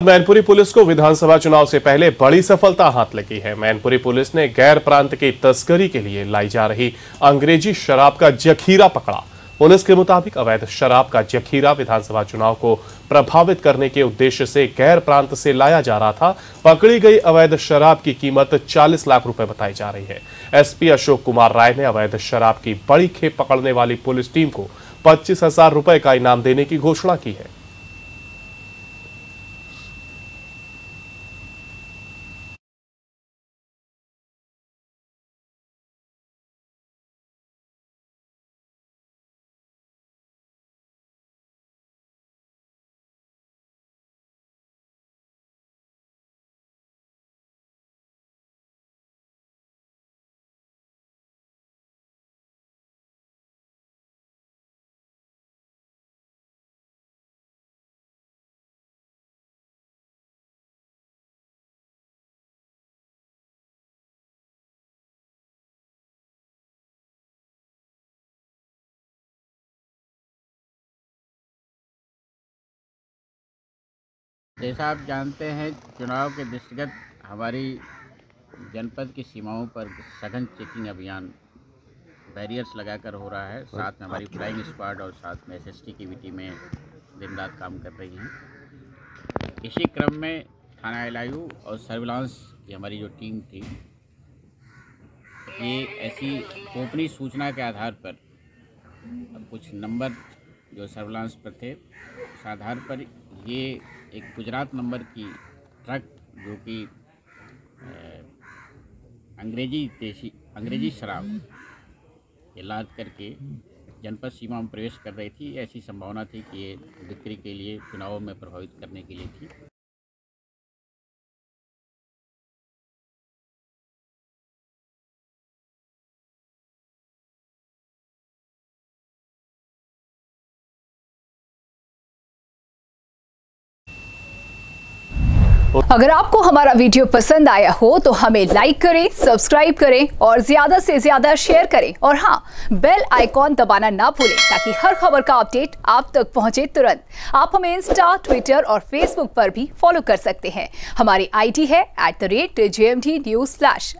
Mainpuri police को विधानसभा चुनाव से पहले बड़ी सफलता हाथ लगी है। मैनपुरी पुलिस ने गैर प्रांत की तस्करी के लिए लाई जा रही अंग्रेजी शराब का जखीरा पकड़ा। पुलिस के मुताबिक अवैध शराब का जखीरा विधानसभा चुनाव को प्रभावित करने के उद्देश्य से गैर प्रांत से लाया जा रहा था। पकड़ी गई अवैध शराब की कीमत 40 लाख रुपए बताई जा रही है। एसपी अशोक कुमार राय ने अवैध शराब की बड़ी खेप पकड़ने वाली पुलिस टीम को 25,000 रुपए का इनाम देने की घोषणा की है। जैसा आप जानते हैं, चुनाव के दृष्टिगत हमारी जनपद की सीमाओं पर सघन चेकिंग अभियान बैरियर्स लगाकर हो रहा है। साथ में हमारी फ्लाइंग स्क्वाड और साथ में एसएसटी की भी टीमें दिन रात काम कर रही हैं। इसी क्रम में थाना एलआईयू और सर्विलांस की हमारी जो टीम थी, ये ऐसी गोपनीय सूचना के आधार पर अब कुछ नंबर जो सर्विलांस पर थे, उस आधार पर ये एक गुजरात नंबर की ट्रक जो कि अंग्रेजी शराब ये लाद करके जनपद सीमा में प्रवेश कर रही थी। ऐसी संभावना थी कि ये बिक्री के लिए चुनावों में प्रभावित करने के लिए थी। अगर आपको हमारा वीडियो पसंद आया हो तो हमें लाइक करें, सब्सक्राइब करें और ज्यादा से ज्यादा शेयर करें। और हाँ, बेल आइकॉन दबाना ना भूलें ताकि हर खबर का अपडेट आप तक पहुंचे तुरंत। आप हमें इंस्टा, ट्विटर और फेसबुक पर भी फॉलो कर सकते हैं। हमारी आईडी है @JMT News।